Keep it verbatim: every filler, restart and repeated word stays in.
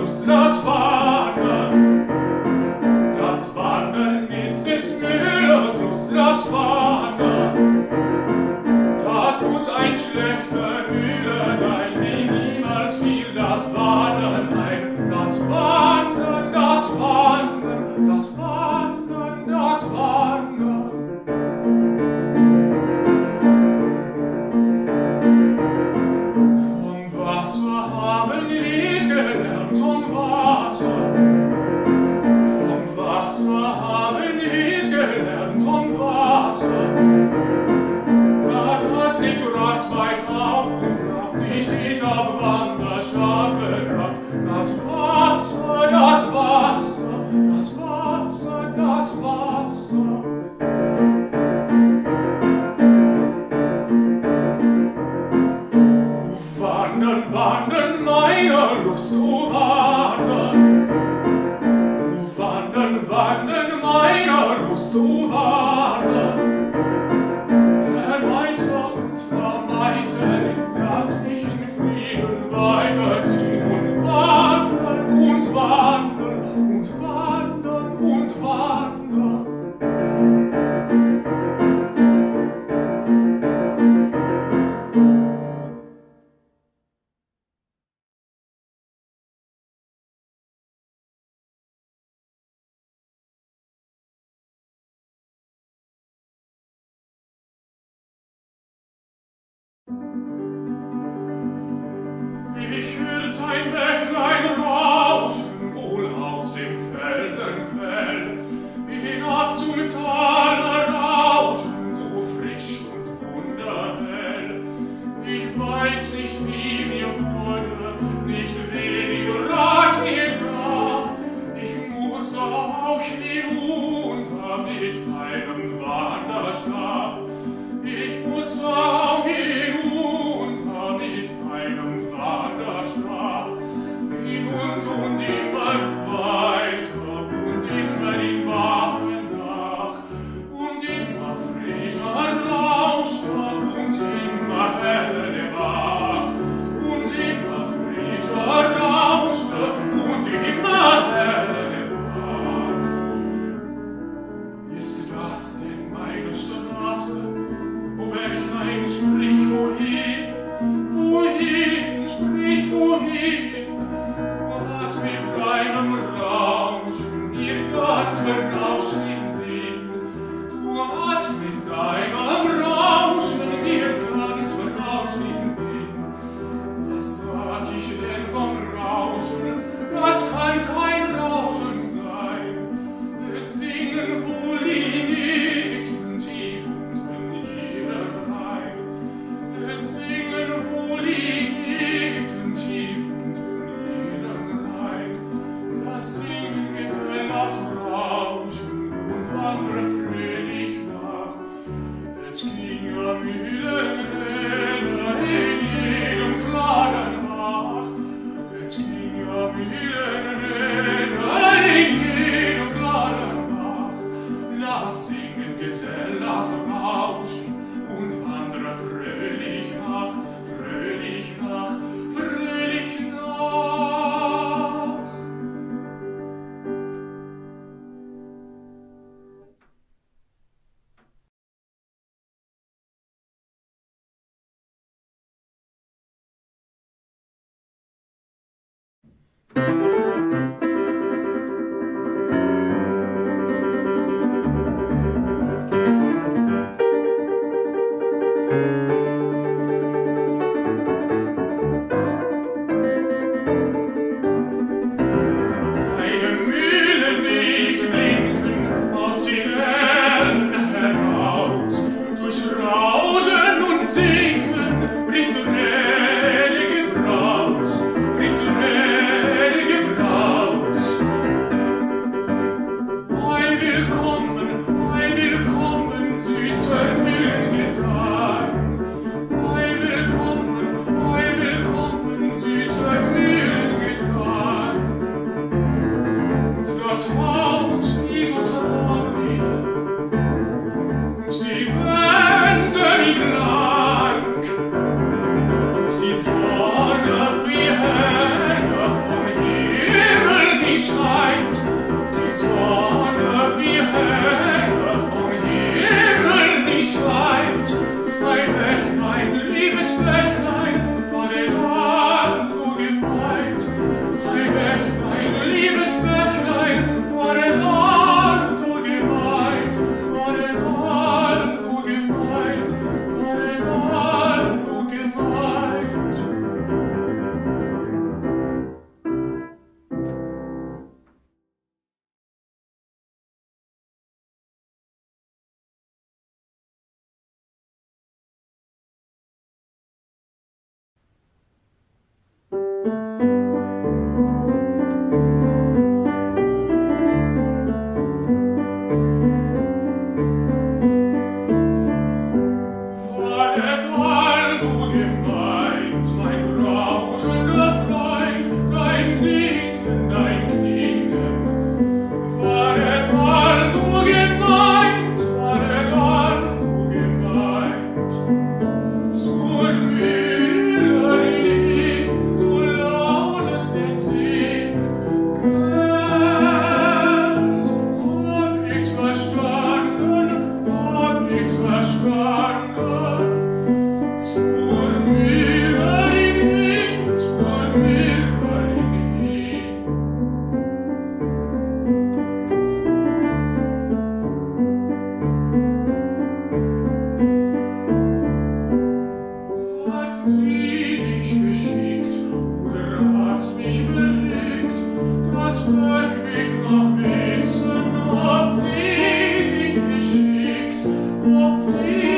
Lust, das Wandern. Das Wandern ist des Müllers Lust, das Wandern. Das muss ein schlechter Müller sein, dem niemals fiel das Wandern ein. Das Wandern, das Wandern, das Wandern, das Wandern. Vom Wasser haben wir gelernt, vom Wasser. Vom Wasser haben wir gelernt, vom Wasser. Das hat nicht Ratz bei Tag und Nacht, ich stets auf Wanderstab bedacht. Das Wasser, das Wasser, das Wasser, das Wasser. Wandern, wandern, meiner Lust, oh wandern. Oh wandern, wandern, meiner Lust, oh wandern. Herr Meister und Frau Meisterin, lass mich in Frieden weiterziehen und wandern und wandern und wandern und wandern. Ich hört ein Bächlein rauschen, wohl aus dem Feldenquell, hinab zum Taler rauschen, so frisch und wunderhell. Ich weiß nicht, wie mir wurde, nicht wenig Rat mir gab, ich muss auch hinunter mit einem Wanderstab. Ich muss auch hinunter mit einem Wanderstab, hinunter und immer weiter und immer den Bach nach und immer frischer rauscht und immer heller der Bach und immer frischer rauscht und immer heller der Bach. Ist das denn meine Straße? O Bächlein, sprich wohin, wohin, sprich wohin. Du hast mit deinem Rauschen mir ganz berauscht den Sinn. Du hast mit deinem Rauschen mir ganz berauscht den Sinn. Was sag ich denn vom Rauschen? Das kann kein Rauschen sein. Es singen wohl die Nächsten tief unten ihre rein. Es singen wohl die Nächsten tief unten ihren rein. Lass singen, Gesell, lass rauschen und wandre fröhlich nach. Es ging ja Mühlenräder in jedem klaren Bach. Es ging ja Mühlenräder in jedem klaren Bach. Lass singen, Gesell, lass rauschen und wandre fröhlich nach, fröhlich nach, fröhlich nach. Eine Mühle seh ich blinken aus den Erlen heraus. Durch Rauschen und Singen bricht gnädige Braus, bricht gnädige schwanger, zur Müllerin hin, zur Müllerin hin. Hat sie dich geschickt, oder hast mich bewegt, das möcht ich noch wissen, ob sie dich geschickt, ob sie